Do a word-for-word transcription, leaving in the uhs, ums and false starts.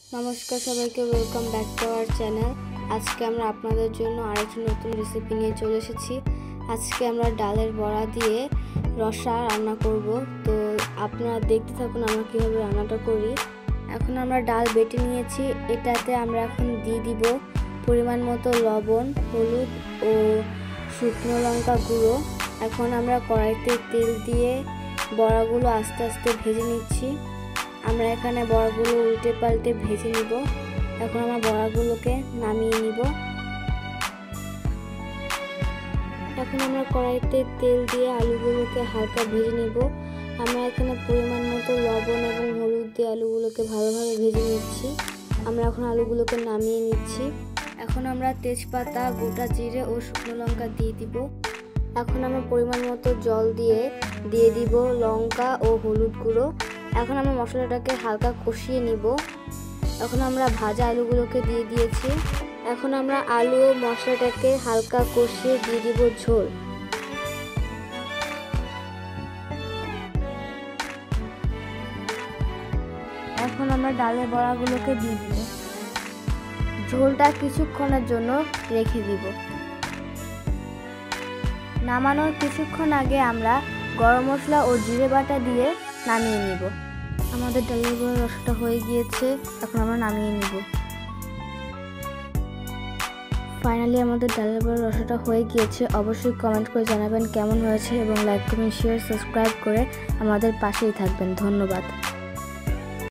নমস্কার সবাইকে, welcome back to our channel. আজকে আমরা আপনাদের জন্য আরেকটি নতুন রেসিপি নিয়ে চলে এসেছি। আজকে আমরা ডালের বড়া দিয়ে রসা রান্না করব। তো আপনারা দেখতে থাকুন আমরা কীভাবে রান্নাটা করি। এখন আমরা ডাল বেটে নিয়েছি, এটাতে আমরা এখন দিয়ে দিব পরিমাণ মতো লবণ, হলুদ ও শুকনো লঙ্কা গুঁড়ো। এখন আমরা কড়াইতে তেল দিয়ে বড়াগুলো আস্তে আস্তে ভেজে নিচ্ছি। আমরা এখানে বড়াগুলো উল্টে পাল্টে ভেজে নিব। এখন আমরা বড়াগুলোকে নামিয়ে নিব। এখন আমরা কড়াইতে তেল দিয়ে আলুগুলোকে হালকা ভেজে নিব। আমরা এখানে পরিমাণ মতো লবণ এবং হলুদ দিয়ে আলুগুলোকে ভালোভাবে ভেজে নিচ্ছি। আমরা এখন আলুগুলোকে নামিয়ে নিচ্ছি। এখন আমরা তেজপাতা, গোটা জিরে ও শুকনো লঙ্কা দিয়ে দিব। এখন আমরা পরিমাণ মতো জল দিয়ে দিয়ে দিব লঙ্কা ও হলুদ গুঁড়ো। এখন আমরা মশলাটাকে হালকা কষিয়ে নিব। এখন আমরা ভাজা আলুগুলোকে দিয়ে দিয়েছি। এখন আমরা আলু ও মশলাটাকে হালকা কষিয়ে দিয়ে দিব ঝোল। এখন আমরা ডালের বড়াগুলোকে দিয়ে দিব। ঝোলটা কিছুক্ষণের জন্য রেখে দিব। নামানোর কিছুক্ষণ আগে আমরা গরম মশলা ও জিরে বাটা দিয়ে নামিয়ে নিব। আমাদের ডালের বড়ার রসটা হয়ে গিয়েছে, এখন আমরা নামিয়ে নিব। ফাইনালি আমাদের ডালের বড়ার রসটা হয়ে গিয়েছে। অবশ্যই কমেন্ট করে জানাবেন কেমন হয়েছে এবং লাইক কমেন্ট শেয়ার সাবস্ক্রাইব করে আমাদের পাশেই থাকবেন। ধন্যবাদ।